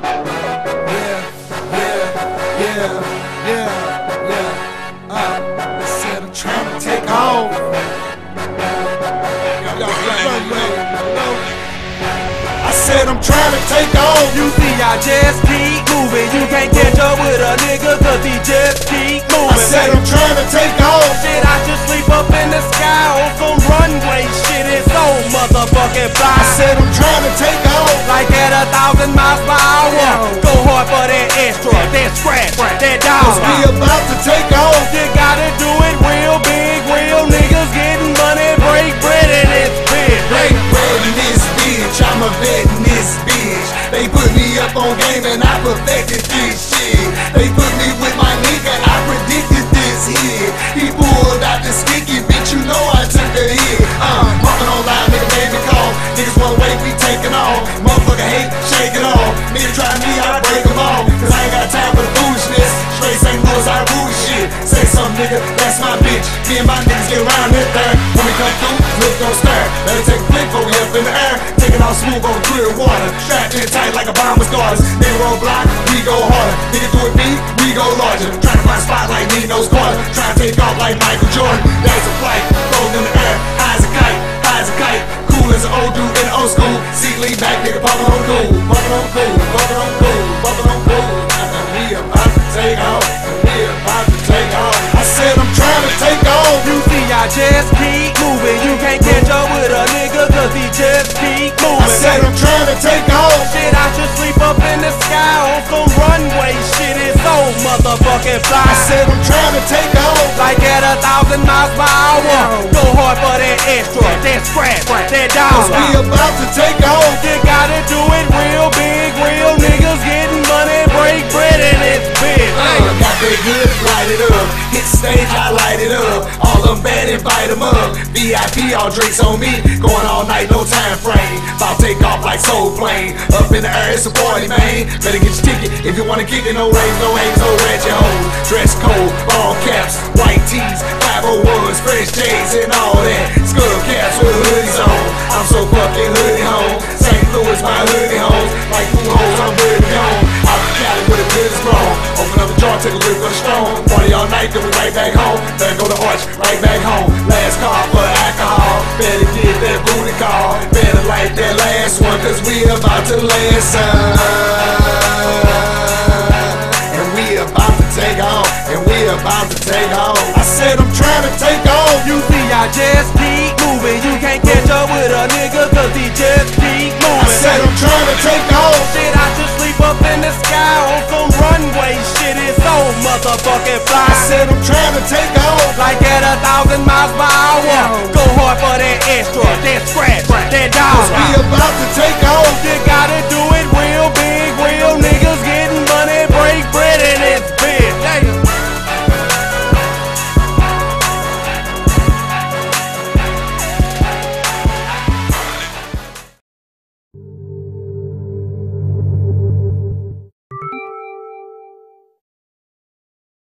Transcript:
I said I'm trying to take off. I said I'm trying to take off. You see, I just keep moving. You can't catch up with a nigga cause he just keep moving. I said I'm trying to take off. Shit, I should sleep up in the sky on some runway. Shit is so motherfucking fly. I said I'm trying to take off. Like at 1,000 miles per hour. Go hard for that extra, that scratch, that Cause dollar. we about to take off. You gotta do it real big, real niggas getting money, break bread in this bitch. Break bread in this bitch, I'm a vet in this bitch. They put me up on game and I perfected this shit. They put me with my nigga, I predicted this hit. He pulled out the sticky, bitch, you know I took a hit. Bumping on line, nigga made me call. Niggas wanna wait, we taking off. Motherfucker hate, shake it off. Nigga try me, I break them all. Cause I ain't got time for the foolishness. Straight St. Louis, I rule shit. Say something, nigga, that's my bitch. Me and my niggas get around it there. When we come through, look, don't stare. Let it take a flick before we up in the air. Taking off smooth on clear water. Strapped in tight like a bomber's garters. Nigga roll block, we go harder. Nigga do it big, we go larger. Trying to find spot like Nino's Carter. Trying to take off like Michael Jordan. There's a flight, floating in the air. High as a kite, high as a kite. Cool as an old dude in the old school. Seat lean back, nigga, poppin' on cool. Poppin' on cool, poppin' on cool, poppin' on cool. We about to take off, we about to take off. I said I'm trying to take off. You see, I just keep moving. You can't catch up with a nigga cause he just keep moving. I said I'm trying to take off. Shit, I should sleep up in the sky on some runway. Shit is so motherfucking fly. I said I'm trying to take off. Like at 1,000 miles per hour. Go hard for that extra, that scratch, that Cause we dollar. about to take off. You gotta do it real big, real niggas getting money, break bread in this bitch. Got that good, light it up. Hit stage, I light it up. All them bad, invite them up. VIP, all drinks on me. Going all night, no time frame. About to take off like Soul Plane. Up in the air, it's a party, man. Better get your ticket if you wanna kick it. No rings, no hangs, no ratchet hoes. Dress code, ball caps, white tees, 501s, fresh J's, and all that. Skull caps with hoodies on. I'm so fucking hoodie home. St. Louis, my hoodie home. Like food hoes, I'm ready to go. Out the Cali with a good strong. Open up the jar, take a rip for the strong. Party all night, then we right back home. There go the arch, right back home. Last call for alcohol. Better get that booty call. Better like that last one, cause we about to last some. And we about to take off. And we about to take off. I said I'm trying to take off. You see, I just keep moving. You can't catch up with a nigga cause he just keep moving. I said I'm trying to take off. Shit, I should sleep up in the sky on some runway. Shit is so motherfucking fly. I said I'm trying to take off. Like at 1,000 miles per hour. Go hard for that extra, that scratch, that Cause we dollar. about to take off. You gotta do it